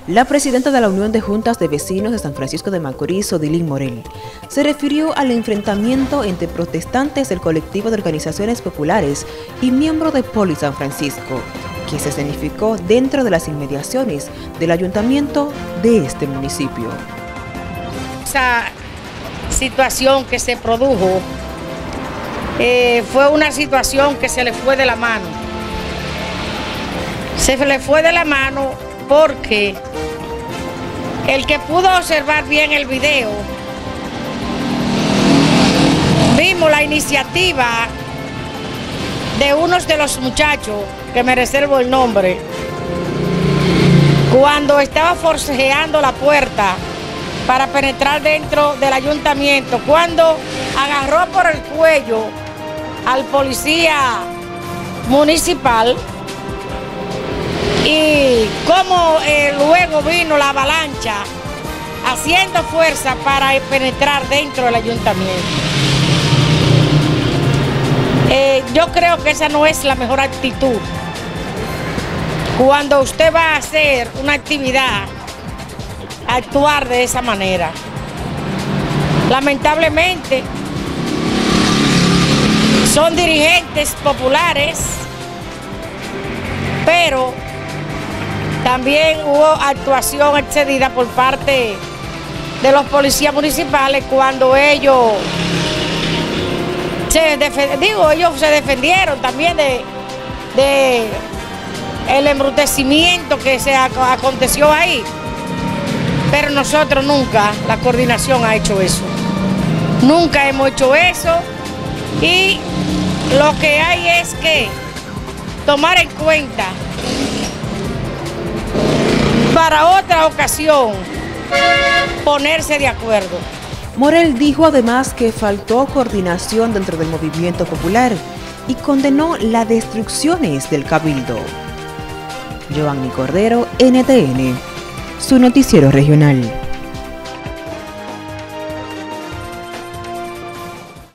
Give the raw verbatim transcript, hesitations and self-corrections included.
La presidenta de la Unión de Juntas de Vecinos de San Francisco de Macorís, Odilín Morel, se refirió al enfrentamiento entre protestantes del colectivo de organizaciones populares y miembros de Poli San Francisco, que se escenificó dentro de las inmediaciones del ayuntamiento de este municipio. Esa situación que se produjo eh, fue una situación que se le fue de la mano. Se le fue de la mano porque el que pudo observar bien el video, vimos la iniciativa de unos de los muchachos, que me reservo el nombre, cuando estaba forcejeando la puerta para penetrar dentro del ayuntamiento, cuando agarró por el cuello al policía municipal y como eh, luego vino la avalancha haciendo fuerza para penetrar dentro del ayuntamiento. Eh, yo creo que esa no es la mejor actitud. Cuando usted va a hacer una actividad, actuar de esa manera. Lamentablemente, son dirigentes populares, pero también hubo actuación excedida por parte de los policías municipales cuando ellos se defendieron, digo, ellos se defendieron también de, de el embrutecimiento que se aconteció ahí. Pero nosotros nunca, la coordinación ha hecho eso. Nunca hemos hecho eso y lo que hay es que tomar en cuenta para otra ocasión ponerse de acuerdo. Morel dijo además que faltó coordinación dentro del movimiento popular y condenó las destrucciones del cabildo. Giovanni Cordero, N T N, su noticiero regional.